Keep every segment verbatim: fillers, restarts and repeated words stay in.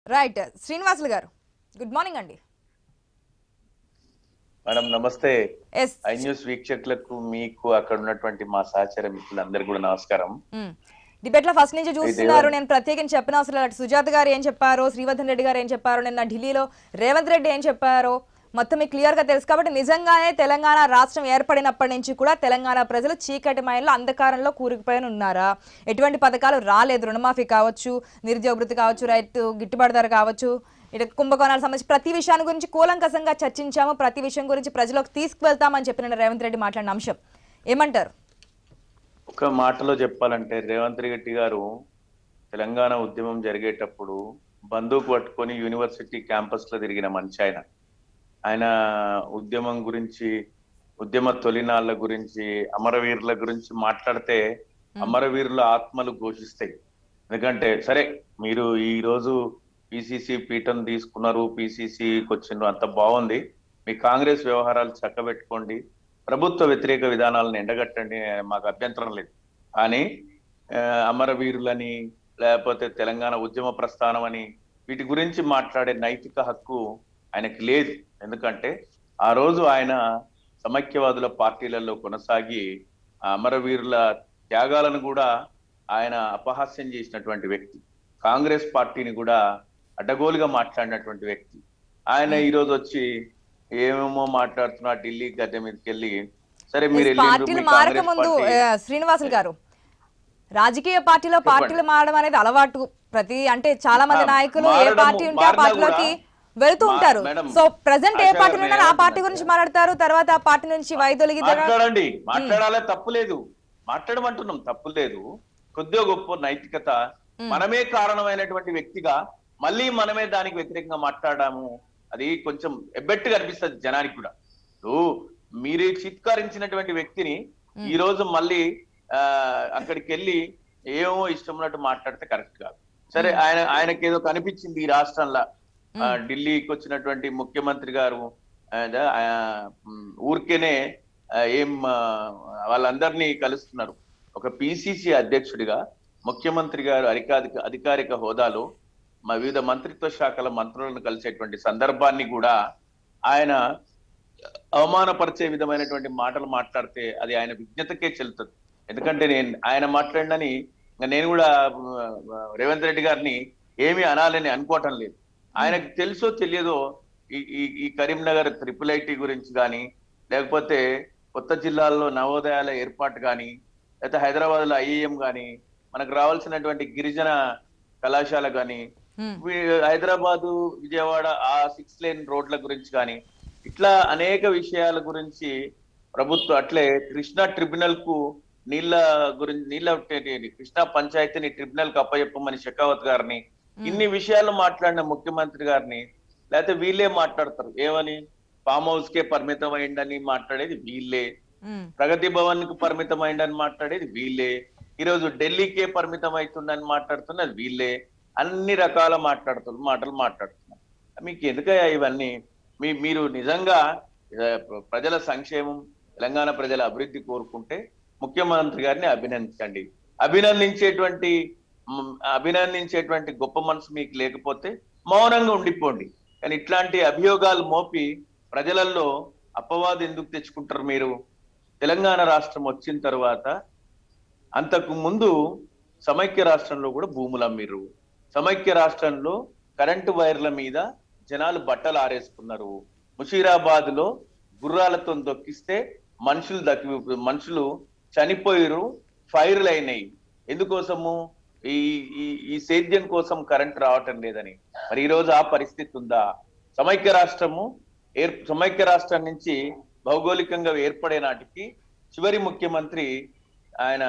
Right. Srinivasulu గారు good morning అండి. Madam నమస్తే. ఎస్. ఐ న్యూస్ వీక్షకులకు మీకు అక్కడ ఉన్నటువంటి మా సహచర మిత్రులందరికీ కూడా నమస్కారం. డిబేట్ లో ఫస్ట్ నుంచి అయితే చూస్తున్నారు. నేను ప్రత్యేకించి చెప్పిన అవసరం లేదు. సుజాత గారు ఏం చెప్పారో, శ్రీవర్ధన్ రెడ్డి గారు ఏం చెప్పారో, నిన్న ఢిల్లీలో రేవంత్ రెడ్డి ఏం చెప్పారో మొత్తం మీకు క్లియర్ గా తెలుసు. కాబట్టి నిజంగానే తెలంగాణ రాష్ట్రం ఏర్పడినప్పటి నుంచి కూడా తెలంగాణ ప్రజలు చీకటి మయంలో అంధకారంలో కూరుకుపోయి ఉన్నారా? ఎటువంటి పథకాలు రాలేదు. రుణమాఫీ కావచ్చు, నిరుద్యోగ భృతి కావచ్చు, రైతు గిట్టుబాటు ధర కావచ్చు, ఇటు కుంభకోణాలకు సంబంధించి ప్రతి విషయాన్ని గురించి కూలంకసంగా చర్చించాము. ప్రతి విషయం గురించి ప్రజలకు తీసుకువెళ్తామని చెప్పిన రేవంత్ రెడ్డి మాట్లాడిన అంశం ఏమంటారు? ఒక మాటలో చెప్పాలంటే రేవంత్ రెడ్డి గారు తెలంగాణ ఉద్యమం జరిగేటప్పుడు బందూకు పట్టుకొని యూనివర్సిటీ క్యాంపస్ లో తిరిగిన మనిషి ఆయన. ఆయన ఉద్యమం గురించి, ఉద్యమ తొలినాళ్ళ గురించి, అమరవీరుల గురించి మాట్లాడితే అమరవీరుల ఆత్మలు ఘోషిస్తాయి. ఎందుకంటే సరే మీరు ఈ రోజు పిసిసి పీఠం తీసుకున్నారు, పిసిసికి వచ్చిండ్రు, అంత బాగుంది. మీ కాంగ్రెస్ వ్యవహారాలు చక్కబెట్టుకోండి, ప్రభుత్వ వ్యతిరేక విధానాలను ఎండగట్టండి, మాకు అభ్యంతరం లేదు. కానీ అమరవీరులని లేకపోతే తెలంగాణ ఉద్యమ ప్రస్థానం అని వీటి గురించి మాట్లాడే నైతిక హక్కు ఆయనకి లేదు. ఎందుకంటే ఆ రోజు ఆయన సమైక్యవాదుల పార్టీలలో కొనసాగి ఆ అమరవీరుల త్యాగాలను కూడా ఆయన అపహాస్యం చేసినటువంటి వ్యక్తి. కాంగ్రెస్ పార్టీని కూడా అడ్డగోలుగా మాట్లాడినటువంటి వ్యక్తి ఆయన. ఈ రోజు వచ్చి ఏమేమో మాట్లాడుతున్నా ఢిల్లీ గద్దె మీదకి వెళ్ళి, సరే మీరు పార్టీలు మారక ముందు శ్రీనివాసులు గారు, రాజకీయ పార్టీలో పార్టీలు మారడం అనేది అలవాటు. ప్రతి అంటే చాలా మంది నాయకులు ఏ పార్టీ ఉంటే ఆ పార్టీలోకి వెళ్తూ ఉంటారు. సో ప్రెసెంట్ ఏ పార్టీలో ఉన్నారు ఆ పార్టీ గురించి మాట్లాడతారు, తర్వాత ఆ పార్టీ నుంచి వైదొలిగి మాట్లాడండి. మాట్లాడాలే, తప్పు లేదు, మాట్లాడమంటున్నాం, తప్పు లేదు. కొద్దిగా గొప్ప నైతికత. మనమే కారణమైనటువంటి వ్యక్తిగా మళ్ళీ మనమే దానికి వ్యతిరేకంగా మాట్లాడాము, అది కొంచెం ఎబ్బెట్టుగా అనిపిస్తుంది జనానికి కూడా. మీరు చిత్కరించినటువంటి వ్యక్తిని ఈ రోజు మళ్ళీ ఆ అక్కడికి వెళ్ళి ఏమో ఇష్టం ఉన్నట్టు మాట్లాడితే కరెక్ట్ కాదు. సరే, ఆయన ఆయనకి ఏదో కనిపించింది ఈ రాష్ట్రంలో, ఢిల్లీకి వచ్చినటువంటి ముఖ్యమంత్రి గారు ఊరికేనే ఏం వాళ్ళందరినీ కలుస్తున్నారు. ఒక పిసిసి అధ్యక్షుడిగా ముఖ్యమంత్రి గారు అధికారిక అధికారిక హోదాలో మా వివిధ మంత్రిత్వ శాఖల మంత్రులను కలిసేటువంటి సందర్భాన్ని కూడా ఆయన అవమానపరిచే విధమైనటువంటి మాటలు మాట్లాడితే అది ఆయన విజ్ఞతకే చెల్లుతుంది. ఎందుకంటే నేను ఆయన మాట్లాడినని నేను కూడా రేవంత్ రెడ్డి గారిని ఏమీ అనాలని అనుకోవటం లేదు. ఆయనకు తెలుసో తెలియదో ఈ ఈ కరీంనగర్ ట్రిపుల్ ఐటీ గురించి కానీ, లేకపోతే కొత్త జిల్లాల్లో నవోదయాల ఏర్పాటు కానీ, లేకపోతే హైదరాబాద్ లో ఐఏఎం కానీ, మనకు రావాల్సినటువంటి గిరిజన కళాశాల కానీ, హైదరాబాదు విజయవాడ ఆ సిక్స్ లేన్ రోడ్ల గురించి కానీ, ఇట్లా అనేక విషయాల గురించి ప్రభుత్వం, అట్లే కృష్ణా ట్రిబ్యునల్ కు నీళ్ళ గురించి, నీళ్ళ కృష్ణా పంచాయతీని ట్రిబ్యునల్ కు అప్పచెప్పమని షెకావత్ గారిని, ఇన్ని విషయాలు మాట్లాడిన ముఖ్యమంత్రి గారిని, లేకపోతే వీళ్ళే మాట్లాడతారు ఏమని, ఫామ్ హౌస్ కే పరిమితం అయిందని మాట్లాడేది వీళ్ళే, ప్రగతి భవన్ కు పరిమితం అయిందని మాట్లాడేది వీళ్ళే, ఈరోజు ఢిల్లీకే పరిమితం అవుతుందని మాట్లాడుతున్నది వీళ్ళే, అన్ని రకాల మాట్లాడుతున్నారు మాటలు మాట్లాడుతున్నారు. మీకు ఎందుకయ్యా ఇవన్నీ? మీ మీరు నిజంగా ప్రజల సంక్షేమం, తెలంగాణ ప్రజల అభివృద్ధి కోరుకుంటే ముఖ్యమంత్రి గారిని అభినందించండి. అభినందించేటువంటి అభినందించేటువంటి గొప్ప మనసు మీకు లేకపోతే మౌనంగా ఉండిపోండి. కానీ ఇట్లాంటి అభియోగాలు మోపి ప్రజలలో అపవాదు ఎందుకు తెచ్చుకుంటారు మీరు? తెలంగాణ రాష్ట్రం వచ్చిన తర్వాత అంతకు ముందు సమైక్య రాష్ట్రంలో కూడా భూములు అమ్మిర్రు. సమైక్య రాష్ట్రంలో కరెంటు వైర్ల మీద జనాలు బట్టలు ఆరేసుకున్నారు. ముషీరాబాద్ లో గుర్రాలతో దొక్కిస్తే మనుషులు దక్కి మనుషులు చనిపోయిరు, ఫైర్లు అయినాయి. ఎందుకోసము? ఈ ఈ సేద్యం కోసం కరెంట్ రావటం లేదని. మరి ఈ రోజు ఆ పరిస్థితి ఉందా? సమైక్య రాష్ట్రము ఏర్ సమైక్య రాష్ట్రం నుంచి భౌగోళికంగా ఏర్పడే నాటికి చివరి ముఖ్యమంత్రి ఆయన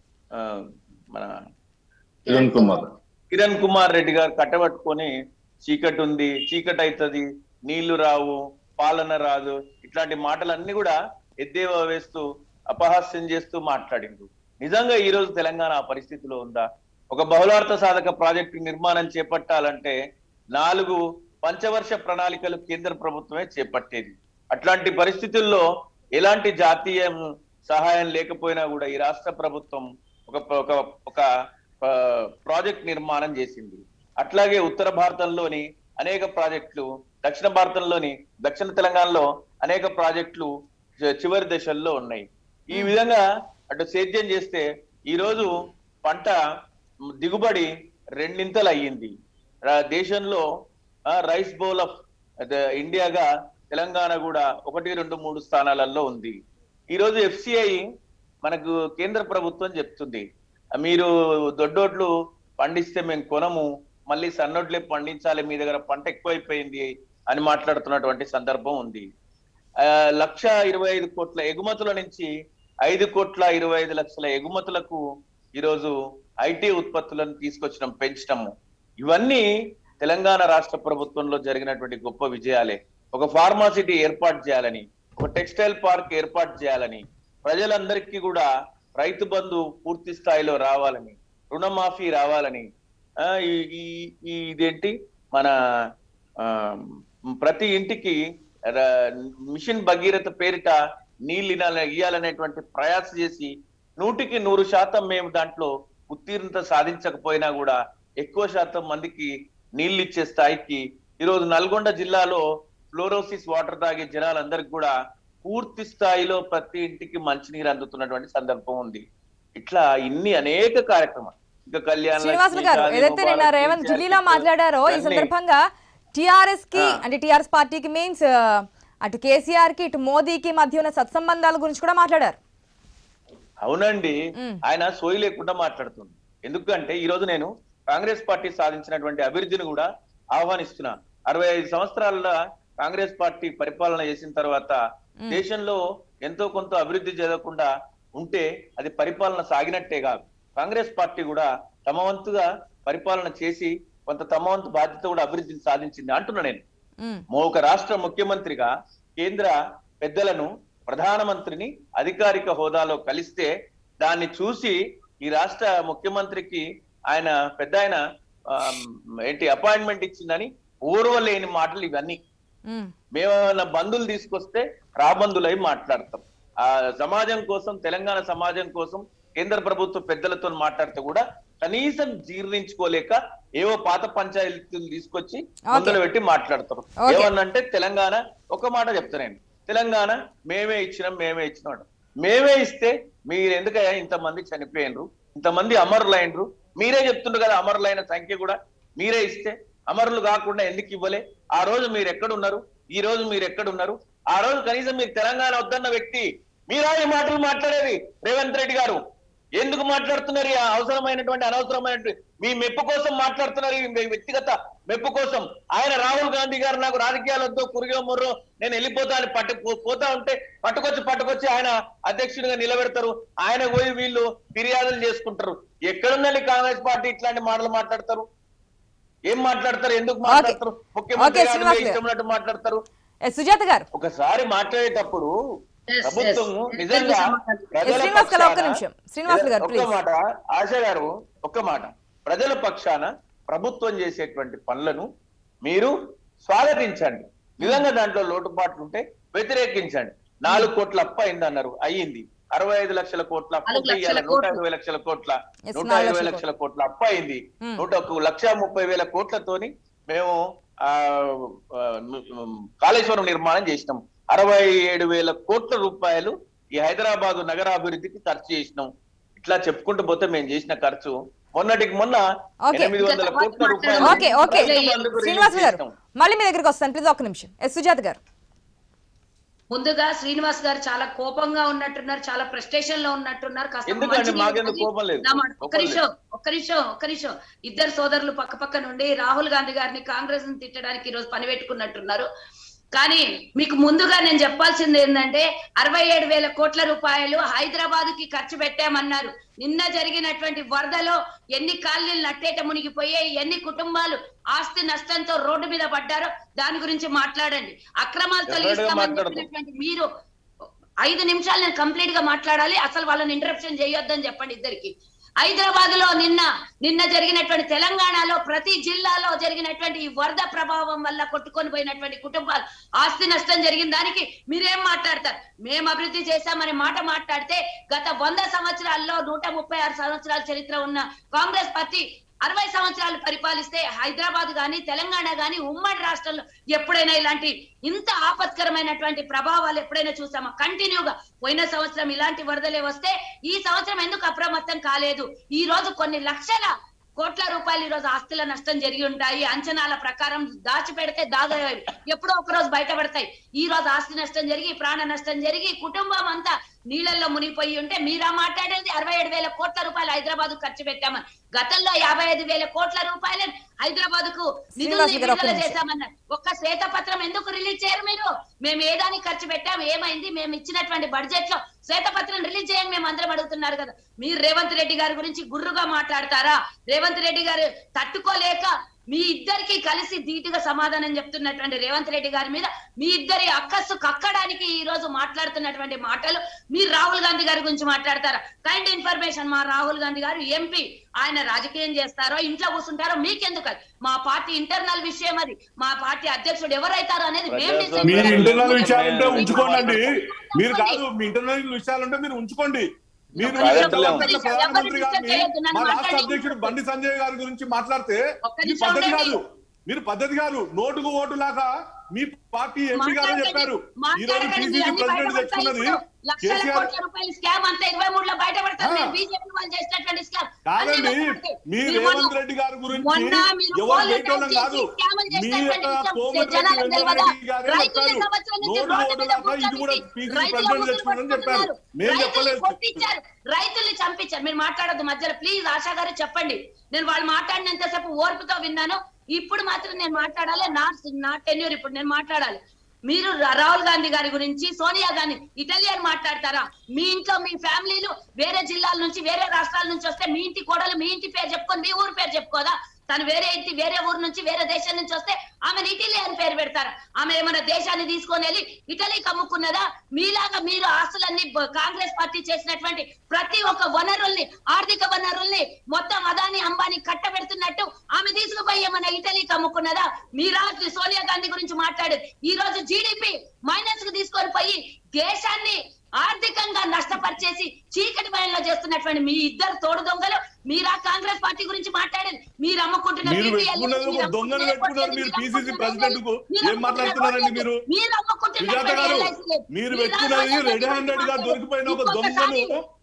మన కిరణ్ కుమార్ కిరణ్ కుమార్ రెడ్డి గారు కట్టబట్టుకొని చీకటి ఉంది, చీకటి అవుతుంది, నీళ్లు రావు, పాలన రాదు, ఇట్లాంటి మాటలన్నీ కూడా ఎద్దేవా వేస్తూ అపహాస్యం చేస్తూ మాట్లాడిండు. నిజంగా ఈ రోజు తెలంగాణ ఆ పరిస్థితిలో ఉందా? ఒక బహుళార్థ సాధక ప్రాజెక్టు నిర్మాణం చేపట్టాలంటే నాలుగు పంచవర్ష ప్రణాళికలు కేంద్ర ప్రభుత్వమే చేపట్టేది. అట్లాంటి పరిస్థితుల్లో ఎలాంటి జాతీయ సహాయం లేకపోయినా కూడా ఈ రాష్ట్ర ప్రభుత్వం ఒక ఒక ప్రాజెక్ట్ నిర్మాణం చేసింది. అట్లాగే ఉత్తర భారతంలోని అనేక ప్రాజెక్టులు, దక్షిణ భారతంలోని దక్షిణ తెలంగాణలో అనేక ప్రాజెక్టులు చివరి దశల్లో ఉన్నాయి. ఈ విధంగా అటు సేద్యం చేస్తే ఈ రోజు పంట దిగుబడి రెండింతలు అయ్యింది. దేశంలో రైస్ బౌల్ ఆఫ్ ఇండియాగా తెలంగాణ కూడా ఒకటి రెండు మూడు స్థానాలలో ఉంది. ఈ రోజు ఎఫ్సిఐ మనకు కేంద్ర ప్రభుత్వం చెప్తుంది, మీరు దొడ్డోడ్లు పండిస్తే మేము కొనము, మళ్ళీ సన్నోడ్లే పండించాలి, మీ దగ్గర పంట ఎక్కువైపోయింది అని మాట్లాడుతున్నటువంటి సందర్భం ఉంది. ఆ లక్ష ఇరవై ఐదు కోట్ల ఎగుమతుల నుంచి ఐదు కోట్ల ఇరవై ఐదు లక్షల ఎగుమతులకు ఈరోజు ఐటీ ఉత్పత్తులను తీసుకొచ్చడం, పెంచడము, ఇవన్నీ తెలంగాణ రాష్ట్ర ప్రభుత్వంలో జరిగినటువంటి గొప్ప విజయాలే. ఒక ఫార్మాసిటీ ఏర్పాటు చేయాలని, ఒక టెక్స్టైల్ పార్క్ ఏర్పాటు చేయాలని, ప్రజలందరికీ కూడా రైతు బంధు పూర్తి స్థాయిలో రావాలని, రుణమాఫీ రావాలని, ఆ ఈ ఇదేంటి మన ఆ ప్రతి ఇంటికి మిషన్ భగీరథ పేరిట నీళ్ళు ఇయ్యాలనేటువంటి ప్రయాస చేసి నూటికి నూరు శాతం మేము దాంట్లో ఉత్తీర్ణత సాధించకపోయినా కూడా ఎక్కువ శాతం మందికి నీళ్ళు ఇచ్చే స్థాయికి ఈరోజు నల్గొండ జిల్లాలో ఫ్లోరోసిస్ వాటర్ తాగే జనాలందరికీ కూడా పూర్తి స్థాయిలో ప్రతి ఇంటికి మంచినీరు అందుతున్నటువంటి సందర్భం ఉంది. ఇట్లా ఇన్ని అనేక కార్యక్రమాలు. ఇంకా కళ్యాణ్ శ్రీనివాసులు గారు ఏదైతే నిన్న రేవంత్ ఢిల్లీలో మాట్లాడారో ఈ సందర్భంగా టిఆర్ఎస్ కి అంటే టిఆర్ఎస్ పార్టీకి మీన్స్ అటు కేసీఆర్ కి ఇటు మోదీకి మధ్య ఉన్న సత్సంబంధాల గురించి కూడా మాట్లాడారు. అవునండి, ఆయన సోయి లేకుండా మాట్లాడుతుంది. ఎందుకంటే ఈ రోజు నేను కాంగ్రెస్ పార్టీ సాధించినటువంటి అభివృద్ధిని కూడా ఆహ్వానిస్తున్నా. అరవై ఐదు సంవత్సరాల కాంగ్రెస్ పార్టీ పరిపాలన చేసిన తర్వాత దేశంలో ఎంతో కొంత అభివృద్ధి జరగకుండా ఉంటే అది పరిపాలన సాగినట్టే కాదు. కాంగ్రెస్ పార్టీ కూడా తమ వంతుగా పరిపాలన చేసి కొంత తమ వంతు బాధ్యత కూడా అభివృద్ధిని సాధించింది అంటున్నా నేను. ఒక రాష్ట్ర ముఖ్యమంత్రిగా కేంద్ర పెద్దలను, ప్రధానమంత్రిని అధికారిక హోదాలో కలిస్తే దాన్ని చూసి ఈ రాష్ట్ర ముఖ్యమంత్రికి ఆయన పెద్ద ఆయన ఏంటి అపాయింట్మెంట్ ఇచ్చిందని ఓర్వలేని మాటలు ఇవన్నీ. మేమేమన్నా బంధువులు తీసుకొస్తే రాబంధులై మాట్లాడతాం. ఆ సమాజం కోసం, తెలంగాణ సమాజం కోసం కేంద్ర ప్రభుత్వ పెద్దలతో మాట్లాడితే కూడా కనీసం జీర్ణించుకోలేక ఏవో పాత పంచాయతీలు తీసుకొచ్చి మొదలు పెట్టి మాట్లాడతారు. ఏమన్నంటే తెలంగాణ, ఒక మాట చెప్తా నేను, తెలంగాణ మేమే ఇచ్చినాం, మేమే ఇచ్చినాం. మేమే ఇస్తే మీరు ఎందుకయ్యా ఇంతమంది చనిపోయినరు, ఇంతమంది అమరులైనరు, మీరే చెప్తుండ్రు కదా అమరులైన సంఖ్య కూడా మీరే ఇస్తే అమరులు కాకుండా ఎందుకు ఇవ్వలే? ఆ రోజు మీరు ఎక్కడున్నారు, ఈ రోజు మీరు ఎక్కడున్నారు? ఆ రోజు కనీసం మీరు తెలంగాణ వద్దన్న వ్యక్తి మీరా ఈ మాటలు మాట్లాడేది? రేవంత్ రెడ్డి గారు ఎందుకు మాట్లాడుతున్నారు? అవసరమైనటువంటి అనవసరమైనటువంటి మీ మెప్పు కోసం మాట్లాడుతున్నారు, ఈ వ్యక్తిగత మెప్పు కోసం. ఆయన రాహుల్ గాంధీ గారు నాకు రాజకీయాలు వద్దు, కురిగో ముర్రో నేను వెళ్ళిపోతా అని పట్టు పోతా ఉంటే పట్టుకొచ్చి పట్టుకొచ్చి ఆయన అధ్యక్షుడిగా నిలబెడతారు. ఆయన పోయి వీళ్ళు ఫిర్యాదులు చేసుకుంటారు. ఎక్కడుందండి కాంగ్రెస్ పార్టీ ఇట్లాంటి మాటలు మాట్లాడతారు? ఏం మాట్లాడతారు? ఎందుకు మాట్లాడతారు? ముఖ్యమంత్రి గారు ఇష్టం మాట్లాడతారు. సుజాత గారు ఒకసారి మాట్లాడేటప్పుడు ప్రభుత్వం నిజంగా ఒక్క మాట, ఆశ గారు ఒక్క మాట, ప్రజల పక్షాన ప్రభుత్వం చేసేటువంటి పనులను మీరు స్వాగతించండి. నిజంగా దాంట్లో లోటుపాట్లు ఉంటే వ్యతిరేకించండి. నాలుగు కోట్ల అప్పు అయింది అన్నారు, అయ్యింది. అరవై ఐదు లక్షల కోట్ల అప్పు ఇవ్వాలి, నూట ఇరవై లక్షల కోట్ల నూట ఇరవై లక్షల కోట్ల అప్పు అయింది. నూట ఒక లక్ష ముప్పై వేల కోట్లతోని మేము ఆ కాళేశ్వరం నిర్మాణం చేసినాం. అరవై ఏడు వేల కోట్ల రూపాయలు ఈ హైదరాబాదు నగరాభివృద్ధికి ఖర్చు చేసినాం. ఇట్లా చెప్పుకుంటూ పోతే మేము చేసిన ఖర్చు మొన్నటికి మొన్న ఎనిమిది వందల కోట్ల రూపాయలు. మళ్ళీ మీ దగ్గరికి వస్తాను ప్లీజ్, ఒక్క నిమిషం. ఎస్ సుజాత గారు, ముందుగా శ్రీనివాస్ గారు చాలా కోపంగా ఉన్నట్టున్నారు, చాలా ఫ్రస్ట్రేషన్ లో ఉన్నట్టున్నారు. ఒక్క నిమిషం ఒక్క నిమిషం ఒక్క నిమిషం ఇద్దరు సోదరులు పక్క పక్క నుండి రాహుల్ గాంధీ గారిని, కాంగ్రెస్ ని తిట్టడానికి ఈ రోజు పని పెట్టుకున్నట్టున్నారు. కానీ మీకు ముందుగా నేను చెప్పాల్సింది ఏంటంటే అరవై ఏడు వేల కోట్ల రూపాయలు హైదరాబాద్ కి ఖర్చు పెట్టామన్నారు. నిన్న జరిగినటువంటి వరదలో ఎన్ని కాలనీలు నట్టేట మునిగిపోయాయి, ఎన్ని కుటుంబాలు ఆస్తి నష్టంతో రోడ్డు మీద పడ్డారో దాని గురించి మాట్లాడండి. అక్రమాలు తొలగిస్తామని చెప్పినటువంటి మీరు ఐదు నిమిషాలు నేను కంప్లీట్ గా మాట్లాడాలి, అసలు వాళ్ళని ఇంటరప్షన్ చేయొద్దని చెప్పండి ఇద్దరికి. హైదరాబాద్ లో నిన్న నిన్న జరిగినటువంటి తెలంగాణలో ప్రతి జిల్లాలో జరిగినటువంటి ఈ వరద ప్రభావం వల్ల కొట్టుకొని పోయినటువంటి కుటుంబాలు ఆస్తి నష్టం జరిగిన దానికి మీరేం మాట్లాడతారు? మేము అభివృద్ధి చేశామనే మాట మాట్లాడితే గత వంద సంవత్సరాల్లో నూట ముప్పై ఆరు సంవత్సరాల చరిత్ర ఉన్న కాంగ్రెస్ పార్టీ అరవై సంవత్సరాలు పరిపాలిస్తే హైదరాబాద్ గాని తెలంగాణ గాని ఉమ్మడి రాష్ట్రంలో ఎప్పుడైనా ఇలాంటి ఇంత ఆపత్కరమైనటువంటి ప్రభావాలు ఎప్పుడైనా చూసామా? కంటిన్యూగా పోయిన సంవత్సరం ఇలాంటి వరదలే వస్తే ఈ సంవత్సరం ఎందుకు అప్రమత్తం కాలేదు? ఈ రోజు కొన్ని లక్షల కోట్ల రూపాయలు ఈ రోజు ఆస్తుల నష్టం జరిగి ఉంటాయి. అంచనాల ప్రకారం దాచిపెడితే దాగా ఎప్పుడో ఒక రోజు బయటపడతాయి. ఈ రోజు ఆస్తి నష్టం జరిగి ప్రాణ నష్టం జరిగి కుటుంబం అంతా నీళ్ళల్లో మునిగిపోయి ఉంటే మీరా మాట్లాడేది అరవై ఏడు వేల కోట్ల రూపాయలు హైదరాబాద్ ఖర్చు పెట్టామని. గతంలో యాభై ఐదు వేల కోట్ల రూపాయలు హైదరాబాద్ కు నిధులు విడుదల చేశామన్నారు. ఒక్క శ్వేతపత్రం ఎందుకు రిలీజ్ చేయరు మీరు? మేము ఏదానికి ఖర్చు పెట్టాం, ఏమైంది, మేము ఇచ్చినటువంటి బడ్జెట్ లో శ్వేతపత్రం రిలీజ్ చేయని మేము అందరం అడుగుతున్నారు కదా. మీరు రేవంత్ రెడ్డి గారి గురించి గుర్రుగా మాట్లాడతారా? రేవంత్ రెడ్డి గారు తట్టుకోలేక మీ ఇద్దరికి కలిసి ధీటుగా సమాధానం చెప్తున్నటువంటి రేవంత్ రెడ్డి గారి మీద మీ ఇద్దరి అక్కస్సు కక్కడానికి ఈ రోజు మాట్లాడుతున్నటువంటి మాటలు మీరు రాహుల్ గాంధీ గారి గురించి మాట్లాడతారా? కైండ్ ఇన్ఫర్మేషన్, మా రాహుల్ గాంధీ గారు ఎంపీ, ఆయన రాజకీయం చేస్తారో ఇంట్లో కూర్చుంటారో మీకెందుకు? మా పార్టీ ఇంటర్నల్ విషయం అది. మా పార్టీ అధ్యక్షుడు ఎవరైతారో అనేది మేము డిసైడ్ మీరు ఇంటర్నల్ విషయాలుంటే ఉంచుకోండి. మీరు కాదు, మీ ఇంటర్నల్ విషయాలుంటే మీరు ఉంచుకోండి. మీరు ప్రధానమంత్రి గారిని మా రాష్ట్ర అధ్యక్షుడు బండి సంజయ్ గారి గురించి మాట్లాడితే మీ పద్ధతి కాదు, మీరు పద్ధతి కాదు. నోటుకు ఓటు లాగా మీ పార్టీ ఎంపీ గారు చెప్పారు. ఈ రోజు పిసిసి ప్రెసిడెంట్ తెచ్చుకున్నది కేసీఆర్ కాదండి. మీ రేవంత్ రెడ్డి గారి గురించి ఎవరు బయటోళ్ళం కాదు. మీ యొక్క కోమటిరెడ్డి వెంకటరెడ్డి గారే చెప్పారు నోటు ఓటు లాగా ఇది కూడా పిసిసి ప్రెసిడెంట్ తెచ్చుకున్నదని చెప్పారు. మేము చెప్పలేదు. రైతుల్ని చంపించారు. మీరు మాట్లాడద్దు మధ్యలో ప్లీజ్. ఆశా గారు చెప్పండి. నేను వాళ్ళు మాట్లాడినంతసేపు ఓర్పుతో విన్నాను. ఇప్పుడు మాత్రం నేను మాట్లాడాలి. నా నా టెన్యూర్ ఇప్పుడు నేను మాట్లాడాలి. మీరు రాహుల్ గాంధీ గారి గురించి, సోనియా గాంధీ ఇటాలియన్ మాట్లాడతారా? మీ ఇంట్లో మీ ఫ్యామిలీలు వేరే జిల్లాల నుంచి వేరే రాష్ట్రాల నుంచి వస్తే మీ ఇంటి కోడలు మీ ఇంటి పేరు చెప్పుకొని మీ ఊరు పేరు చెప్పుకోదా? తను వేరే ఇంటి వేరే ఊరు నుంచి వేరే దేశం నుంచి వస్తే ఆమెను ఇటలీ అని పేరు పెడతారా? ఆమె ఏమైనా దేశాన్ని తీసుకొని వెళ్ళి ఇటలీకి అమ్ముకున్నదా? మీలాగా మీరు ఆస్తులన్నీ కాంగ్రెస్ పార్టీ చేసినటువంటి ప్రతి ఒక్క వనరుల్ని, ఆర్థిక వనరుల్ని మొత్తం అదాని అంబానీ కట్టబెడుతున్నట్టు ఆమె తీసుకుపోయి ఏమైనా ఇటలీకి అమ్ముకున్నదా? మీరా సోనియా గాంధీ గురించి మాట్లాడేది ఈ రోజు జీడిపి మైనస్ కు తీసుకొని పోయి దేశాన్ని ఆర్థికంగా నష్టపరిచేసి చీకటి బయలులో చేస్తున్నటువంటి మీ ఇద్దరు తోడు దొంగలు. మీరా కాంగ్రెస్ పార్టీ గురించి మాట్లాడేది? మీరు అమ్ముకుంటున్న దొంగలు పెట్టుకున్నారు. మీరు పిసిసి ప్రెసిడెంట్ కు ఏం మాట్లాడుతున్నారండి? మీరు మీరు పెట్టుకున్నది రెడ్ హ్యాండెడ్ గా దొరికిపోయిన ఒక దొంగను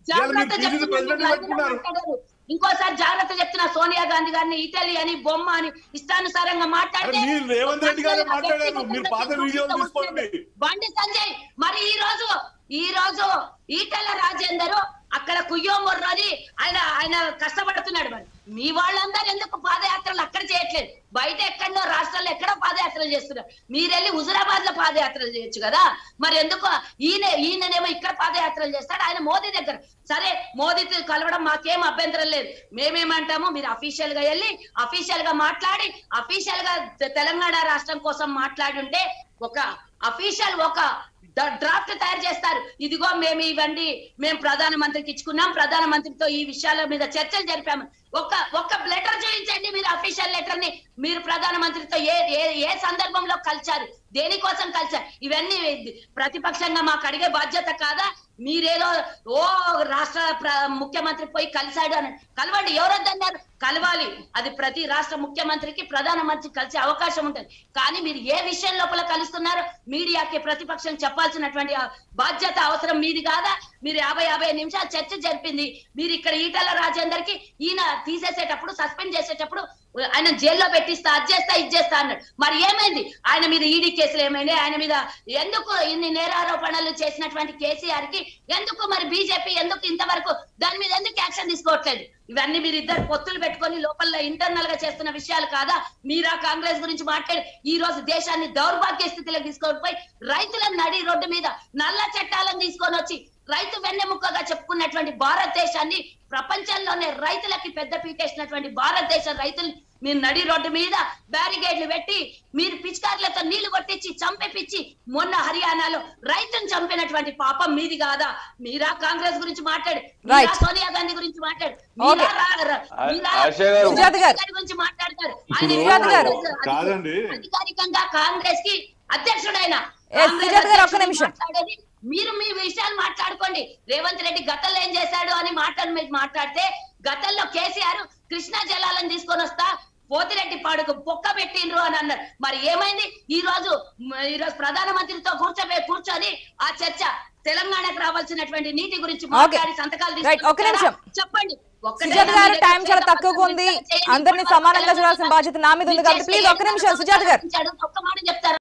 పిసిసి ప్రెసిడెంట్ పెట్టుకున్నారు. ఇంకోసారి జాగ్రత్త చెప్తున్నా. సోనియా గాంధీ గారిని ఇటలీ అని బొమ్మ అని ఇష్టానుసారంగా మాట్లాడితే మీరు రేవంత్ రెడ్డి గారు మాట్లాడారు. మీరు పాత వీడియోలు తీసుకోండి. బండి సంజయ్ మరి ఈ రోజు ఈ రోజు ఈటల రాజేందర్ అక్కడ కుయ్యోమొర్రని ఆయన ఆయన కష్టపడుతున్నాడు. మరి మీ వాళ్ళందరూ ఎందుకు పాదయాత్రలు అక్కడ చేయట్లేదు? బయట ఎక్కడో రాష్ట్రాల్లో ఎక్కడో పాదయాత్రలు చేస్తున్నారు. మీరెళ్ళి హుజురాబాద్ లో పాదయాత్రలు చేయొచ్చు కదా. మరి ఎందుకు ఈయన ఈయననేమో ఇక్కడ పాదయాత్రలు చేస్తాడు, ఆయన మోదీ దగ్గర. సరే, మోదీతో కలవడం మాకేం అభ్యంతరం లేదు. మేమేమంటాము, మీరు అఫీషియల్ గా వెళ్ళి అఫీషియల్ గా మాట్లాడి అఫీషియల్ గా తెలంగాణ రాష్ట్రం కోసం మాట్లాడి ఉంటే ఒక అఫీషియల్ ఒక డ్రాఫ్ట్ తయారు చేస్తారు. ఇదిగో మేము ఇవన్నీ మేము ప్రధానమంత్రికి ఇచ్చుకున్నాం, ప్రధానమంత్రితో ఈ విషయాల మీద చర్చలు జరిపాము. ఒక ఒక్క లెటర్ చూపించండి. మీరు అఫీషియల్ లెటర్ ని మీరు ప్రధానమంత్రితో ఏ ఏ సందర్భంలో కలిశారు, దేనికోసం కలిశారు? ఇవన్నీ ప్రతిపక్షంగా మాకు అడిగే బాధ్యత కాదా? మీరేదో ఓ రాష్ట్ర ముఖ్యమంత్రి పోయి కలిశాడు అని కలవండి. ఎవరొద్దన్నారు? కలవాలి. అది ప్రతి రాష్ట్ర ముఖ్యమంత్రికి ప్రధానమంత్రి కలిసే అవకాశం ఉంటుంది. కానీ మీరు ఏ విషయం లోపల కలుస్తున్నారు? మీడియాకి ప్రతిపక్షం చెప్పాల్సినటువంటి బాధ్యత అవసరం మీది కాదా? మీరు యాభై యాభై నిమిషాలు చర్చ జరిపింది. మీరు ఇక్కడ ఈటల రాజేందర్ కి ఈయన తీసేసేటప్పుడు, సస్పెండ్ చేసేటప్పుడు ఆయన జైల్లో పెట్టిస్తా, అది చేస్తా, ఇది చేస్తా అన్నాడు. మరి ఏమైంది? ఆయన మీద ఈడీ కేసులు ఏమైనా? ఆయన మీద ఎందుకు ఇన్ని నేరారోపణలు చేసినటువంటి కేసీఆర్ కి ఎందుకు మరి బీజేపీ ఎందుకు ఇంతవరకు దాని మీద ఎందుకు యాక్షన్ తీసుకోవట్లేదు? ఇవన్నీ మీరు ఇద్దరు పొత్తులు పెట్టుకొని లోపల ఇంటర్నల్ గా చేస్తున్న విషయాలు కాదా? మీరా కాంగ్రెస్ గురించి మాట్లాడి ఈ రోజు దేశాన్ని దౌర్భాగ్య స్థితిలోకి తీసుకొని పోయి రైతులను నడి రోడ్డు మీద నల్ల చట్టాలను తీసుకొని వచ్చి రైతు వెన్నెముకగా చెప్పుకున్నటువంటి భారతదేశాన్ని, ప్రపంచంలోనే రైతులకి పెద్ద పీటేసినటువంటి భారతదేశం రైతులు మీరు నడి రోడ్డు మీద బ్యారిగేడ్లు పెట్టి మీరు పిచికారులతో నీళ్లు కొట్టించి చంపేపిచ్చి మొన్న హర్యానాలో రైతును చంపినటువంటి పాపం మీది కాదా? మీరా కాంగ్రెస్ గురించి మాట్లాడు, మీరా సోనియా గాంధీ గురించి మాట్లాడు, గురించి మాట్లాడతారు. అధికారికంగా కాంగ్రెస్ కి అధ్యక్షుడైన మాట్లాడేది మీరు మీ విషయాలు మాట్లాడుకోండి. రేవంత్ రెడ్డి గతంలో ఏం చేశాడు అని మాట్లాడి మాట్లాడితే గతంలో కేసీఆర్ కృష్ణా జలాలను తీసుకొని వస్తా పోతిరెడ్డి పాడుకు పొక్క పెట్టిండ్రు అని అన్నారు. మరి ఏమైంది? ఈ రోజు ఈ రోజు ప్రధానమంత్రితో కూర్చోబే కూర్చొని ఆ చర్చ తెలంగాణకు రావాల్సినటువంటి నీటి గురించి మాట్లాడి సంతకాలు తీసుకుంటారా? చెప్పండి. సుజాత గారు, టైం చాలా తక్కువగా ఉంది, అందరినీ సమానంగా చూడాల్సిన బాధ్యత నా మీద ఉంది కాబట్టి ప్లీజ్ ఒక్క నిమిషం సుజాత గారు. ఒక్క మాట చెప్తారా?